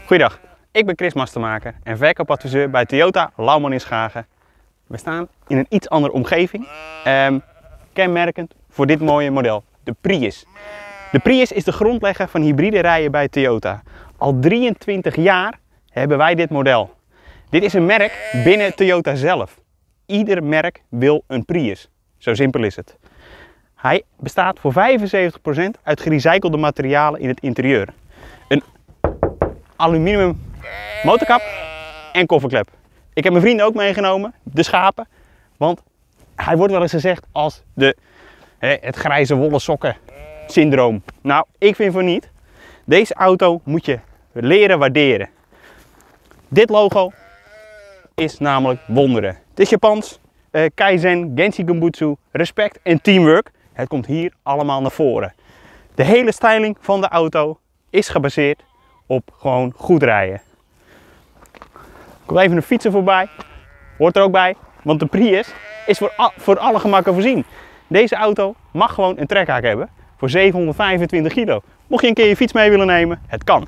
Goeiedag, ik ben Chris Mastermaker en verkoopadviseur bij Toyota Lauwman in Schagen. We staan in een iets andere omgeving, kenmerkend voor dit mooie model, de Prius. De Prius is de grondlegger van hybride rijden bij Toyota. Al 23 jaar hebben wij dit model. Dit is een merk binnen Toyota zelf. Ieder merk wil een Prius, zo simpel is het. Hij bestaat voor 75% uit gerecyclede materialen in het interieur. Een aluminium motorkap en kofferklep. Ik heb mijn vrienden ook meegenomen, de schapen, want hij wordt wel eens gezegd als het grijze wollen sokken syndroom. Nou, ik vind van niet. Deze auto moet je leren waarderen. Dit logo is namelijk wonderen. Het is Japans, Kaizen, Genshi Genbutsu, respect en teamwork. Het komt hier allemaal naar voren. De hele styling van de auto is gebaseerd op gewoon goed rijden. Er komt even een fietser voorbij, hoort er ook bij, want de Prius is voor alle gemakken voorzien. Deze auto mag gewoon een trekhaak hebben voor 725 kilo. Mocht je een keer je fiets mee willen nemen, het kan.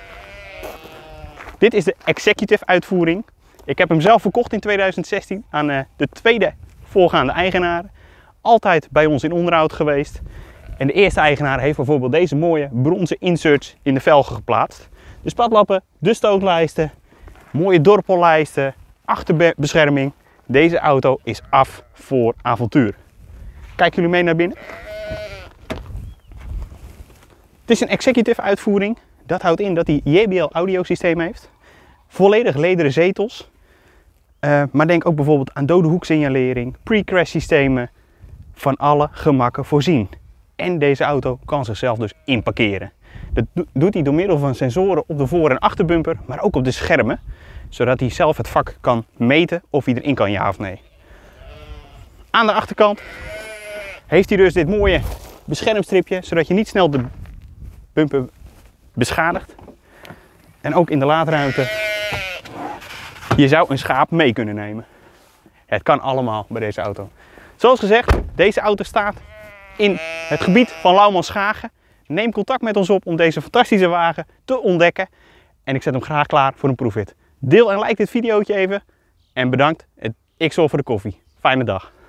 Dit is de executive uitvoering. Ik heb hem zelf verkocht in 2016 aan de tweede voorgaande eigenaar. Altijd bij ons in onderhoud geweest. En de eerste eigenaar heeft bijvoorbeeld deze mooie bronzen inserts in de velgen geplaatst. De spatlappen, de stootlijsten, mooie dorpellijsten, achterbescherming. Deze auto is af voor avontuur. Kijken jullie mee naar binnen? Het is een executive uitvoering. Dat houdt in dat hij JBL audiosysteem heeft. Volledig lederen zetels. Maar denk ook bijvoorbeeld aan dode hoeksignalering, pre-crash systemen. Van alle gemakken voorzien. En deze auto kan zichzelf dus inparkeren. Dat doet hij door middel van sensoren op de voor- en achterbumper, maar ook op de schermen. Zodat hij zelf het vak kan meten of hij erin kan, ja of nee. Aan de achterkant heeft hij dus dit mooie beschermstripje, zodat je niet snel de bumper beschadigt. En ook in de laadruimte, je zou een schaap mee kunnen nemen. Het kan allemaal bij deze auto. Zoals gezegd, deze auto staat in het gebied van Lauwman Schagen. Neem contact met ons op om deze fantastische wagen te ontdekken. En ik zet hem graag klaar voor een proefrit. Deel en like dit videootje even. En bedankt, ik zorg voor de koffie. Fijne dag.